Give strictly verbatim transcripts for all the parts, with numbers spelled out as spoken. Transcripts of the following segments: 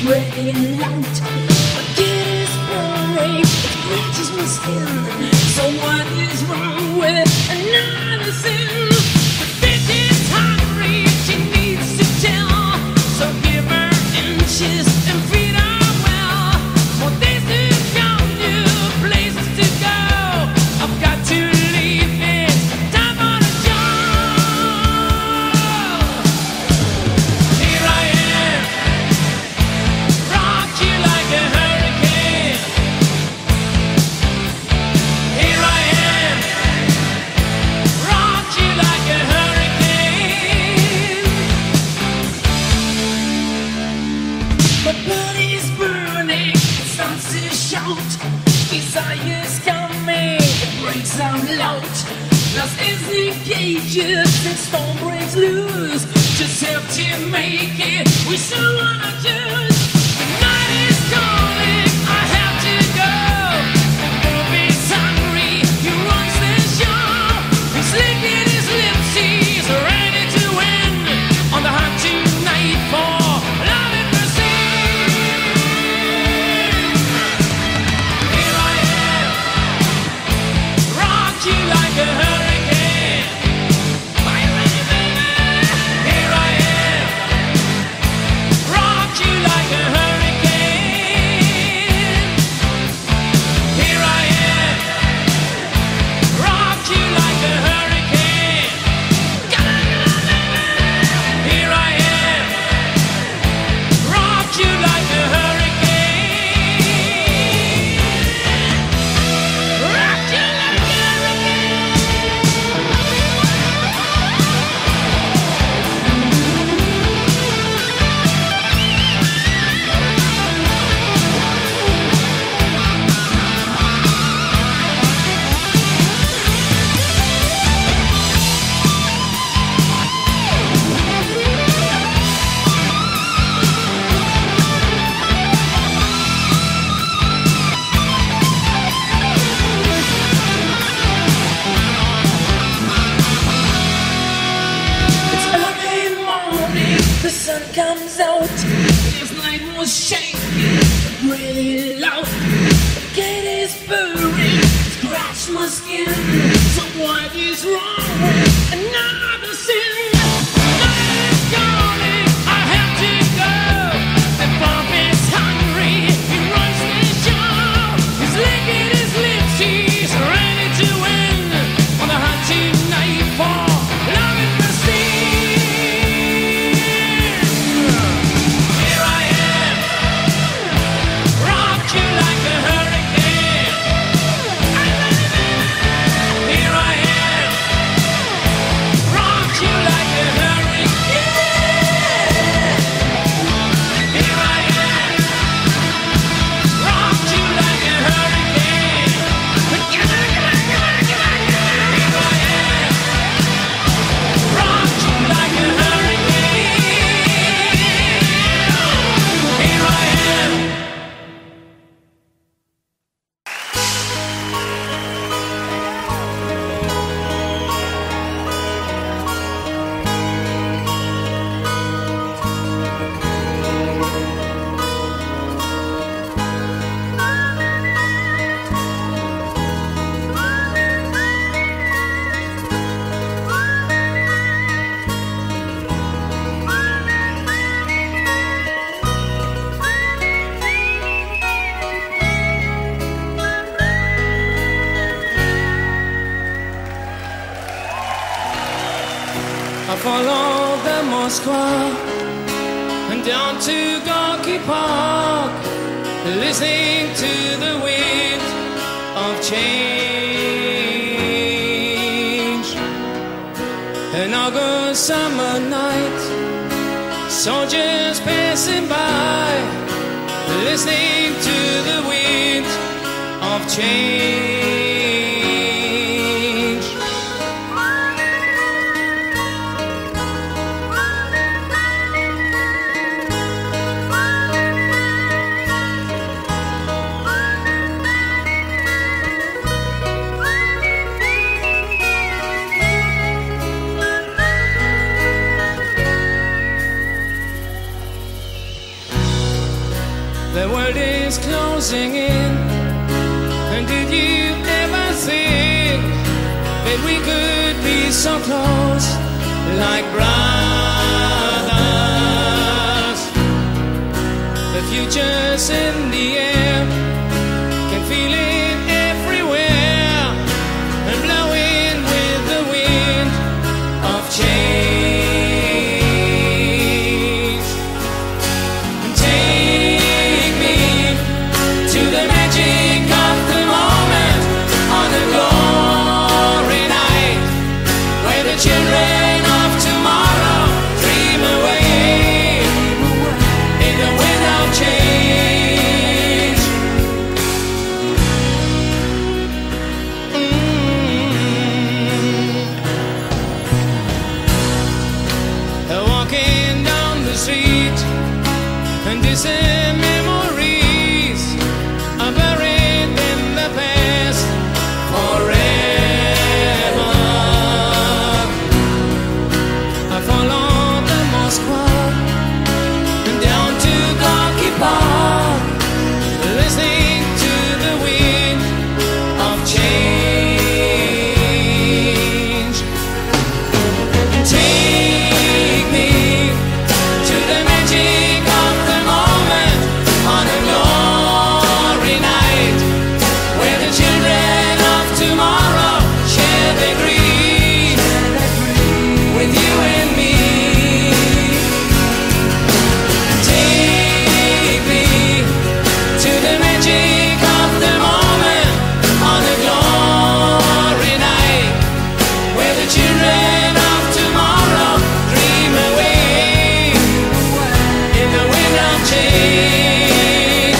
breaking out. Again is burning, it scratches my skin. So what is wrong with another sin? The bitch is hungry, she needs to tell. So give her inches and feed her well. More days to count, new places to go. I've got to leave this time on a job. Here I am, rock you like a hurricane. Here I am, rock you like a hurricane. My body's burning, it starts to shout. Desire's coming, it breaks out loud. Lost is the cages, the storm breaks loose. Just have to make it, we still wanna choose. The night is calling, I have to go. The wolf is hungry, he runs the show. He's licking his lips, he's ready to win. On the hunt tonight for love and mercy. Here I am, rock you like a hurricane. My baby, here I am, rock you like a hurricane. Here I am, rock you like a hurricane. Here I am, rock you like a hurricane. Rock you like a It's early morning, the sun comes out. This night was shaking, really loud. The gate is burning, scratch my skin. So what is wrong with another sin? Night is calling, I have to go. The bomb is hungry, he runs the show. He's licking his lips, he's ready to win. On the hunt tonight for love and mercy. Here I am, rock you like a hurricane. Here I am, rock you like a hurricane. Here I am, rock you like a hurricane. Here I am, rock you like a hurricane. Here I am. I followed the Moskva and down to Gorky Park, listening to the wind of change. An August summer night, soldiers passing by, listening to the wind of change. was closing in. And did you ever think that we could be so close, like brothers? The future's in the air, can feel it everywhere, and blowing with the wind of change. And take me to the magic of the moment on a glory night, where the children of tomorrow dream away in the wind of change. Mm. Walking down the street, and distant memories are buried in the past forever. I follow the Moskva down to Gorky Park, listening to the wind of change. Take me to the magic of the moment on a glory night, where the children of tomorrow share their dream with you and me. Take me to the magic of the moment on a glory night, where the children of tomorrow dream away in the wind of change.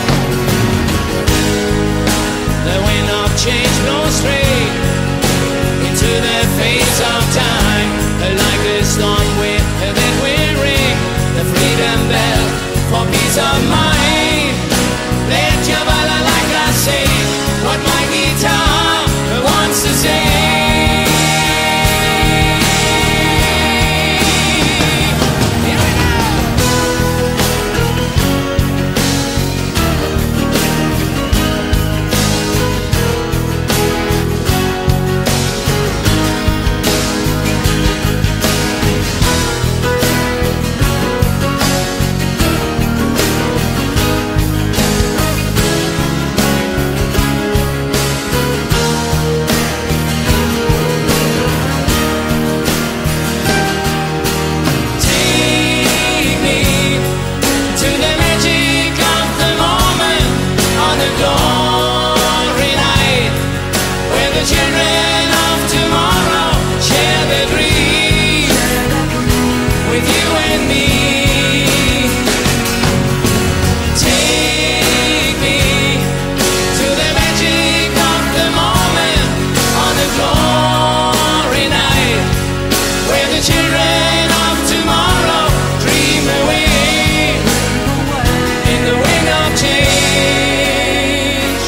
The wind of change blows straight into the face of time, like a storm wind that will ring the freedom bell for peace of mind. Let your bala, like I say, what my guitar wants to say. Here we go. Take me to the magic of the moment on a glory night, where the children of tomorrow share their dream with you and me. Take me to the magic of the moment on a glory night, where the children of tomorrow dream away in the wind of change.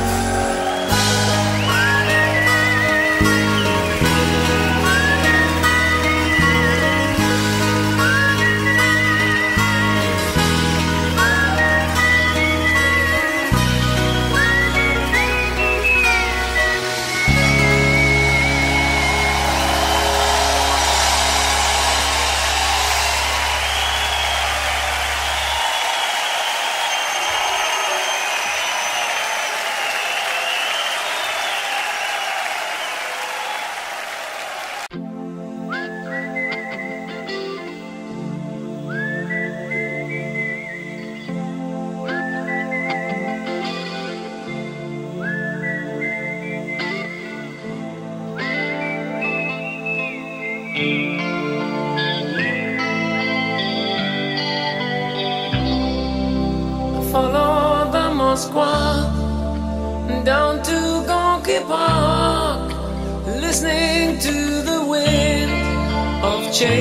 Follow the Moskva down to Gorky Park, listening to the wind of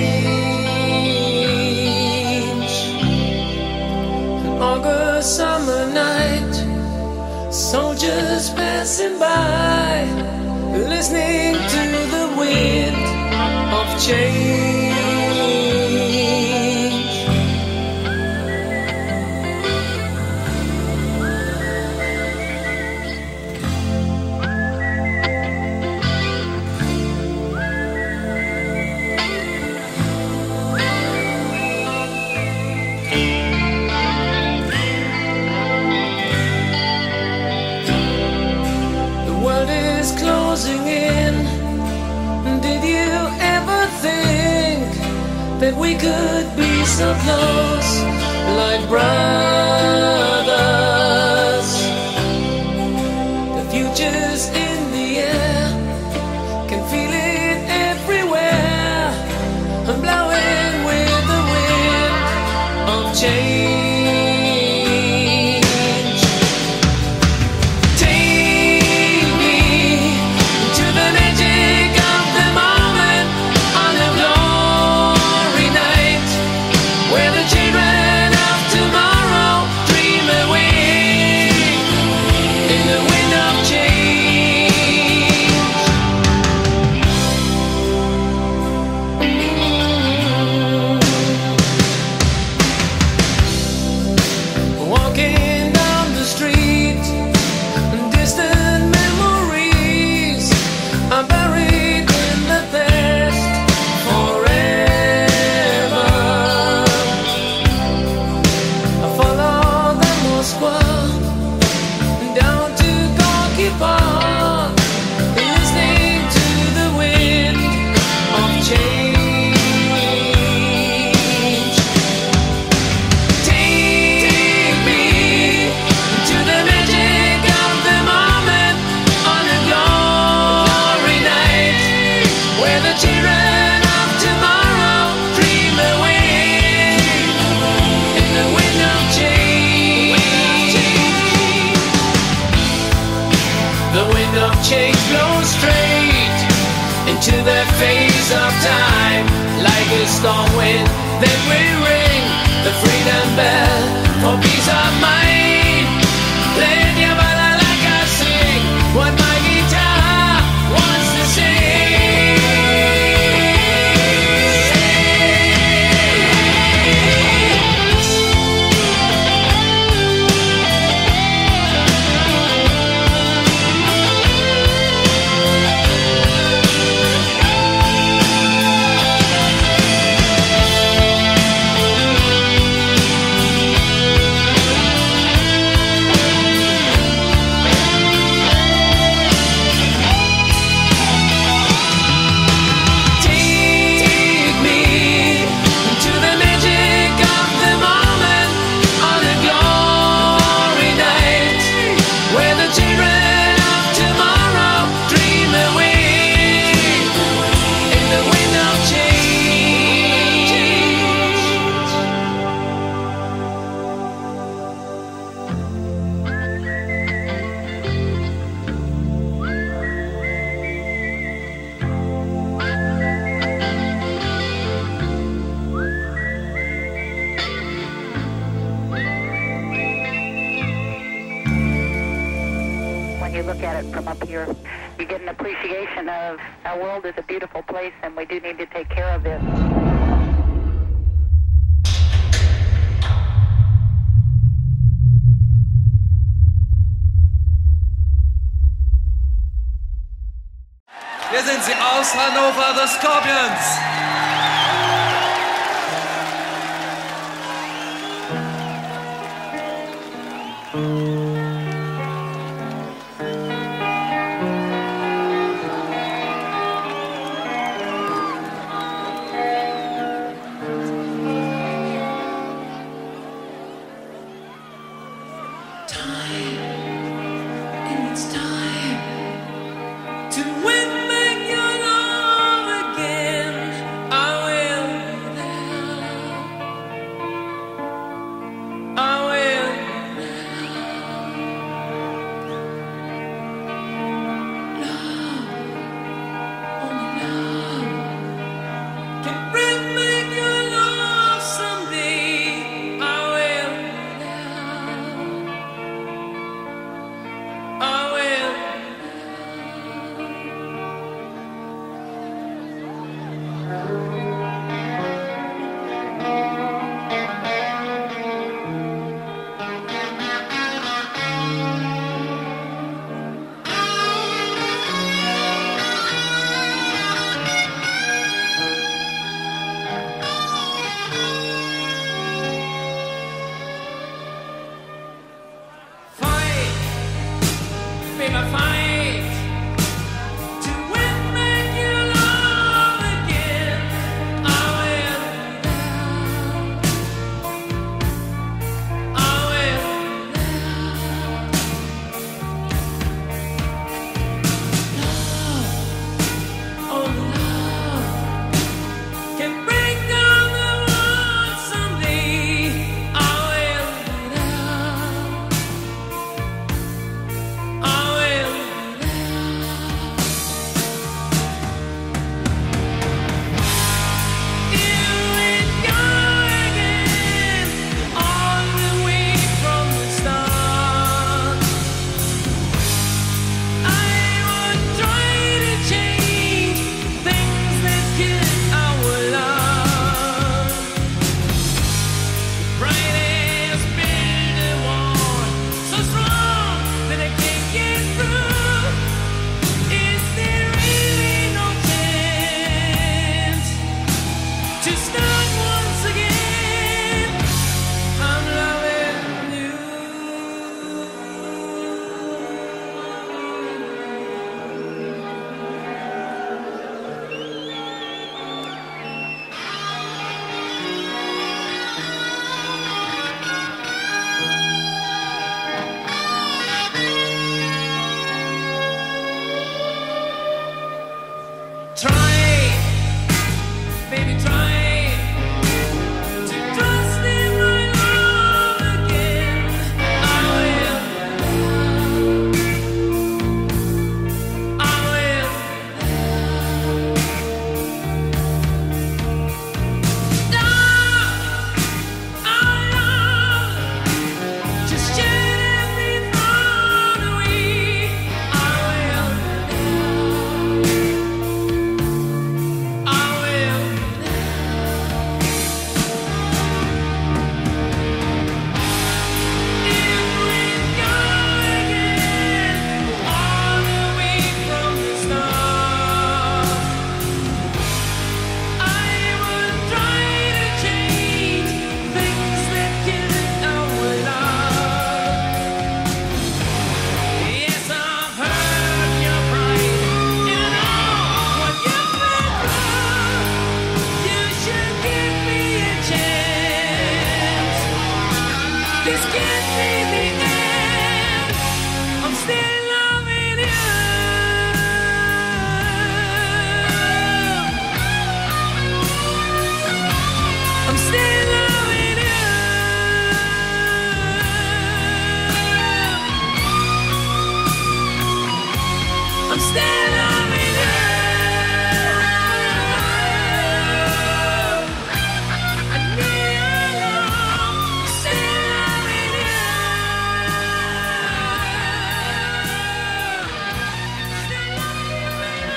change. An August summer night, soldiers passing by, listening to the wind of change. could be so close, like brothers. The future's in the air, can feel it everywhere. I'm blowing with the wind of change. Change blows straight into the face of time, like a storm wind. Then we ring the freedom bell for peace of mind. Play your ballad like I sing what my guitar wants to sing. From up here, you get an appreciation of our world is a beautiful place, and we do need to take care of it. Hier sind sie aus Hannover, The Scorpions. try, baby, try to trust in my love again. I will, I will. Love, I love, just share me far away. I will, I will. If we go again, all the way from the start, I will try to change things that killed our love. Yes, I've heard your pride. You know what you've been through. You should give me a chance. This can't be the end. I'm still loving you. I'm still loving you. I'm still loving you. I need your love. Still loving you. Still loving you, baby.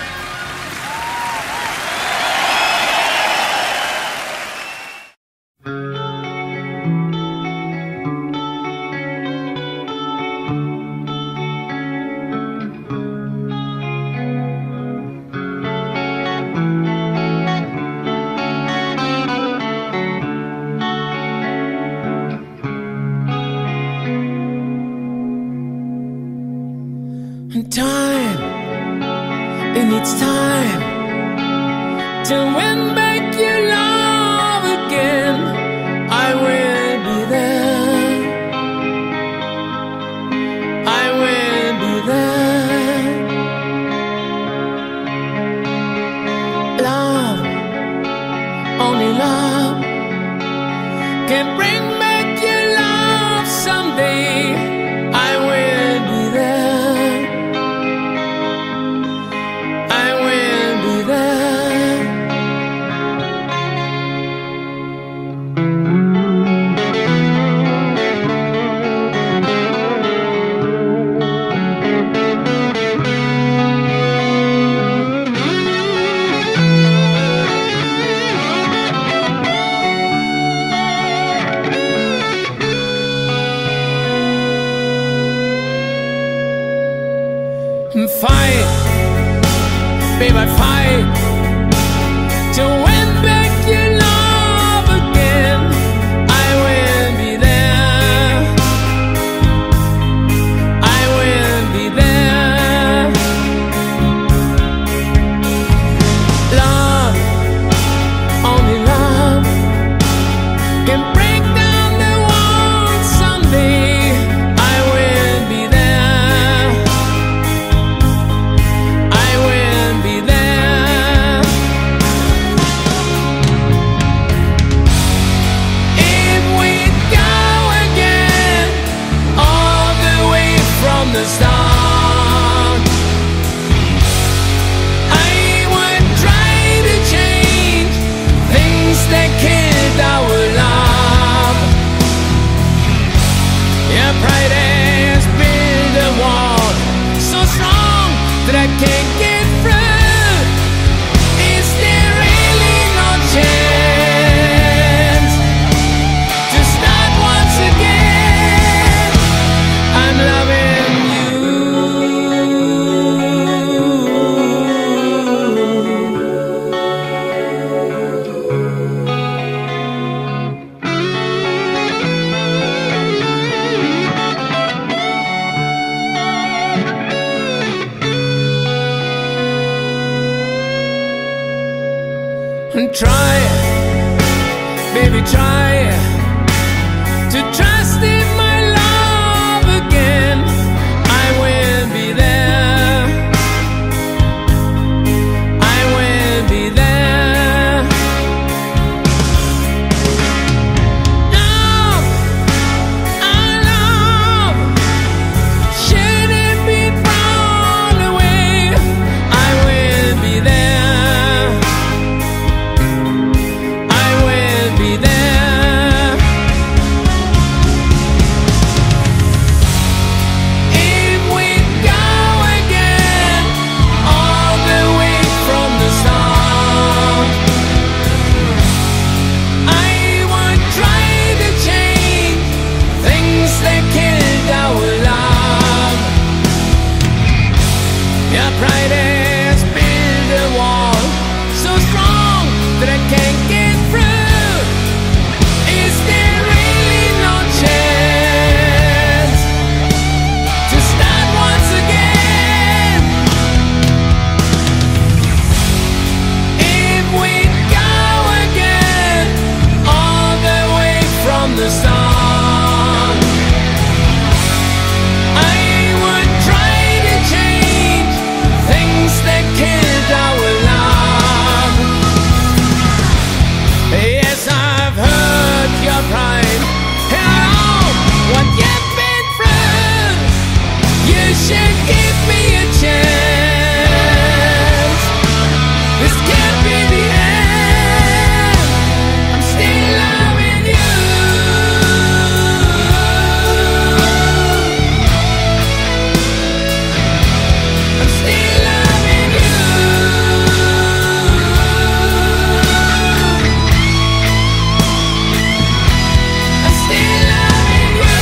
And time, it needs time to win back your love again. I will be there. I will be there. Love, only love can bring back your love someday. I will be there. I will be there. Fight, babe, I fight to win back your love again. I will be there. I will be there. Love, only love can break down the walls someday. I will be there. I will be there. If we go again, all the way from the start, I would try to change things that killed our love. Your pride has built a wall so strong that I can't get through. Is there really no chance to start once again? I'm loving you. And try, baby, try to trust in my love again. I will be there. I pride has built a wall so strong that I can't get through. Is there really no chance to start once again? If we go again all the way from the start, I would try to change things that killed our love. Yes, I've hurt your pride and I know what you've been through. You should give me a chance. This can't be the end. I'm still loving you. I'm still loving you. I'm still loving you.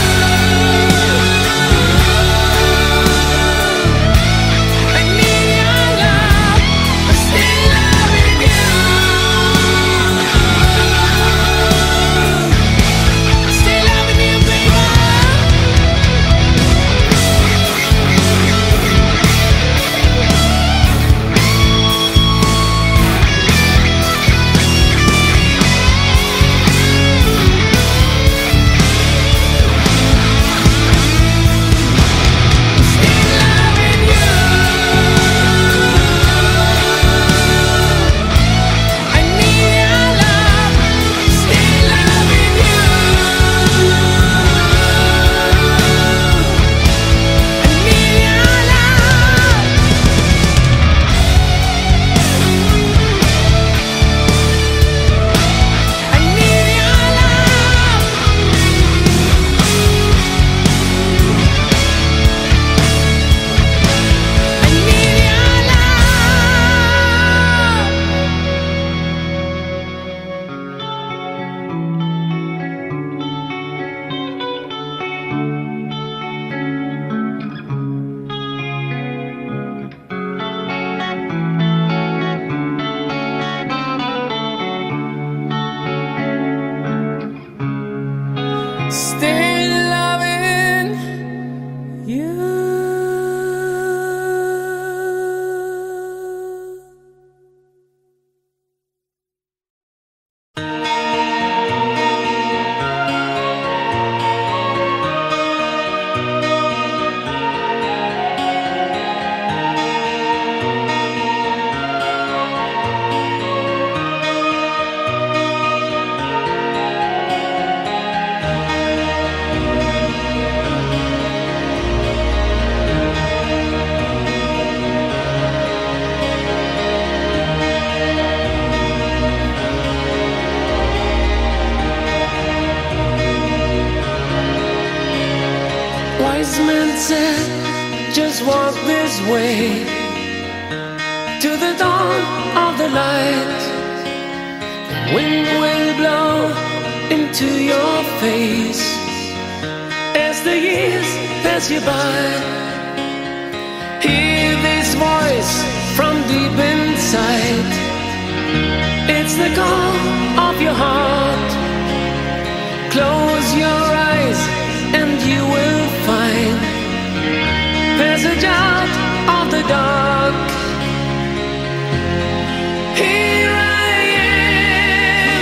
I need your love. I'm still loving you. I'm still loving you, baby. Still loving you. I need your love. Still loving you. I need your love. I need your love. I need your love. Still loving you. Wise men said, just walk this way to the dawn of the light. The wind will blow into your face as the years pass you by. Hear this voice from deep inside. It's the call of your heart. Close your eyes and you will find passage out of the dark. Here I am.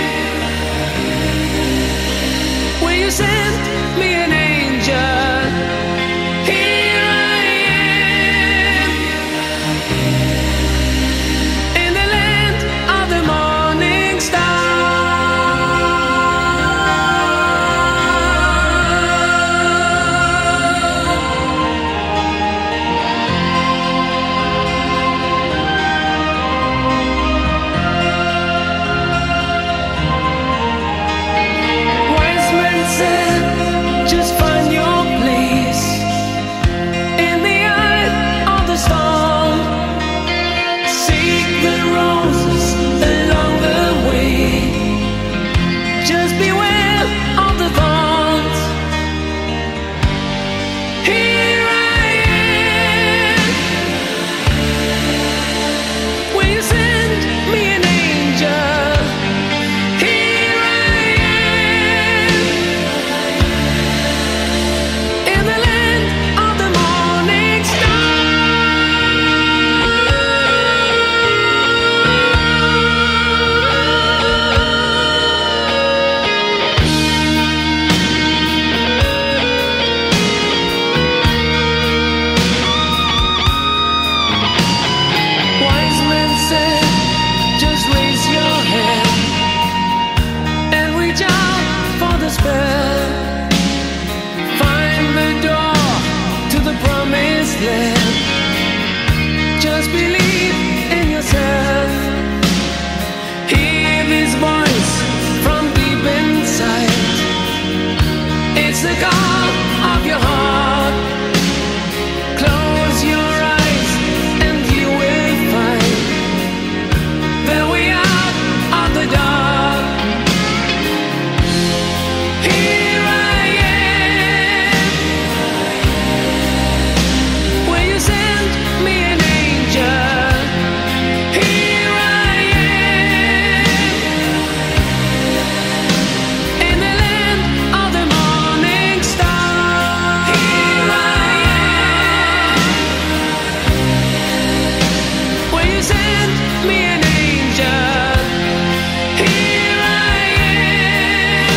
Will you send me an angel? Here I am in the land of the morning star. send me an angel, here I am.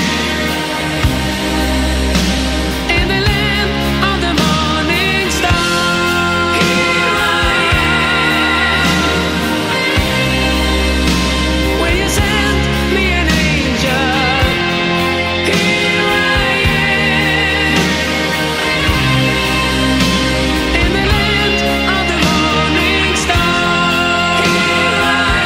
In the land of the morning star, here I am. Will you send me an angel, here I am. In the land of the morning star, here I am.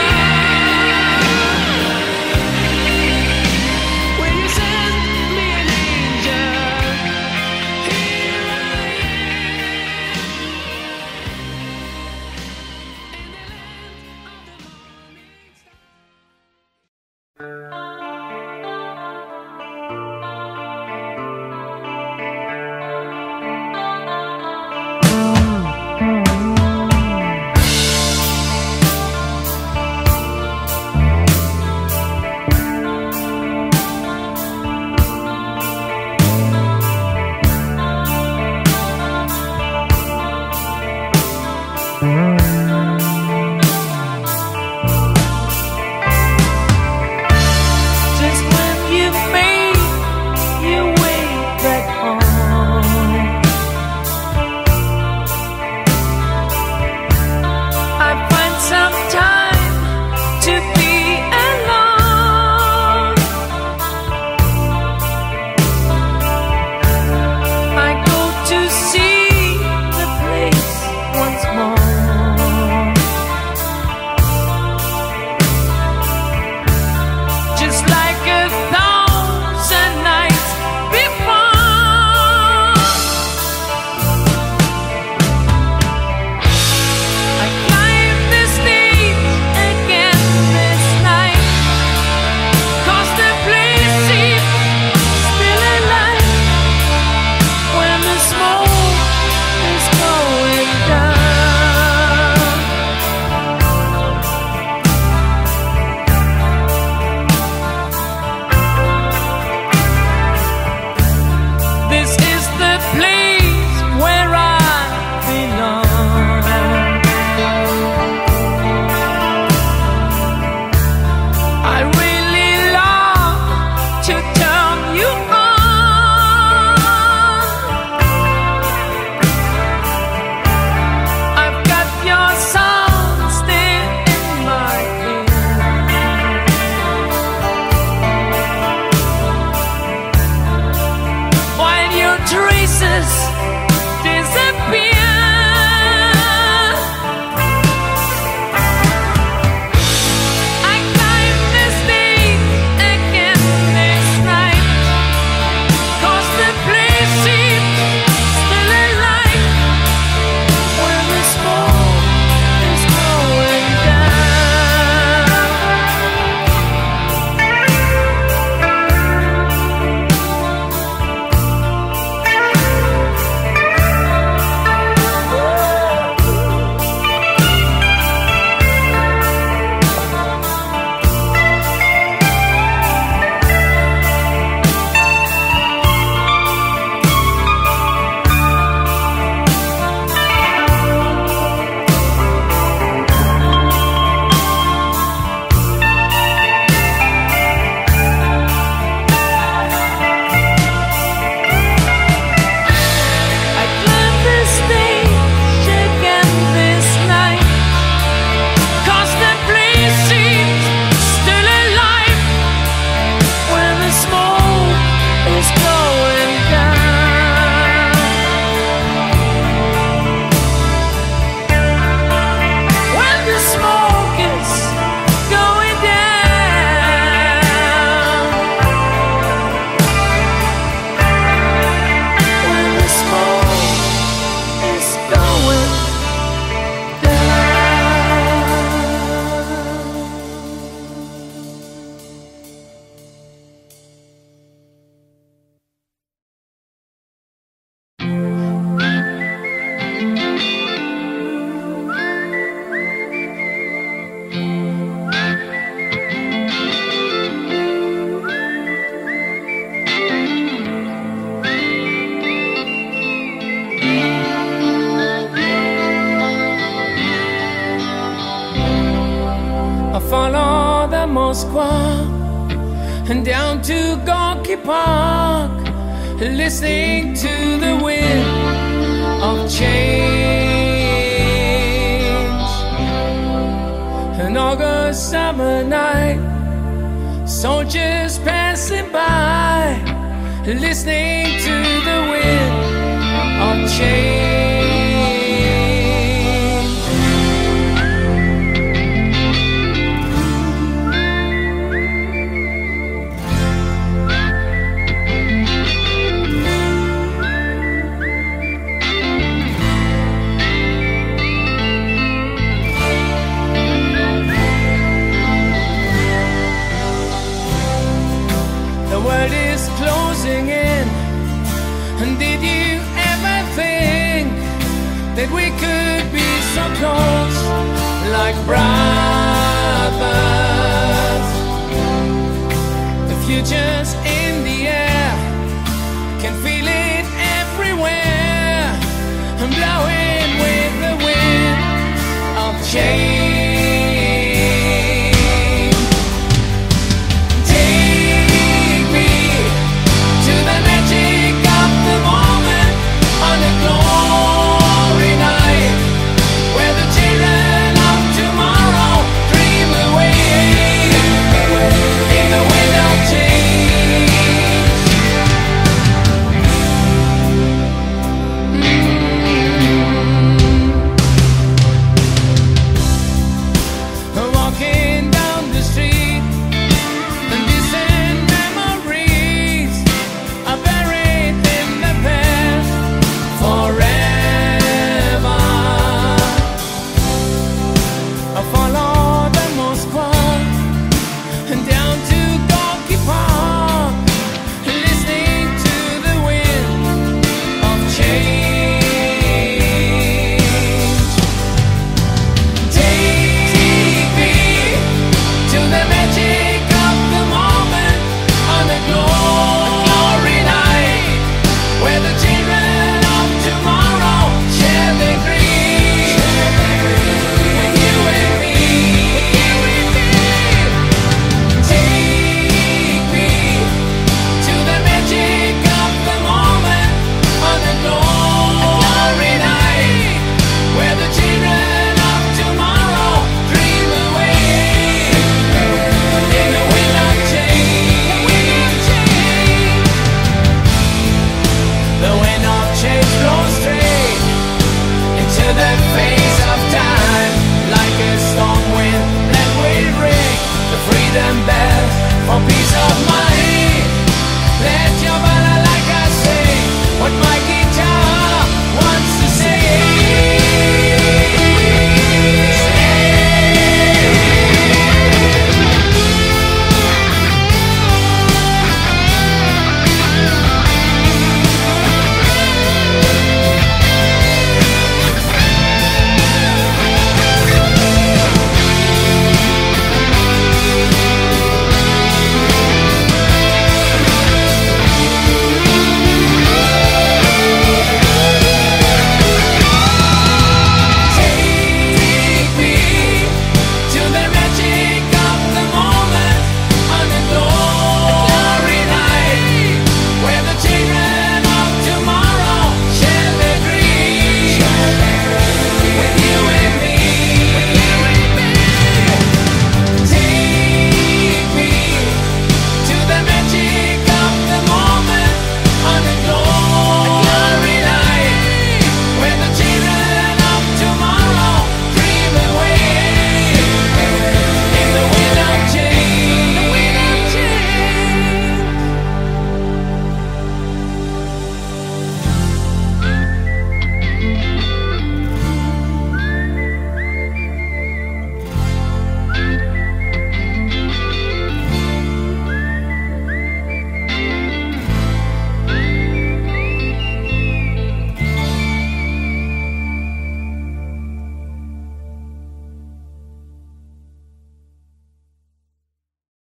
I follow the Moskva and down to Gorky Park, listening to the wind of change. An August summer night, soldiers passing by, listening to the wind of change. The world is closing in, and did you ever think that we could be so close, like brothers? The future's in the air, can feel it everywhere, and blowing with the wind of change.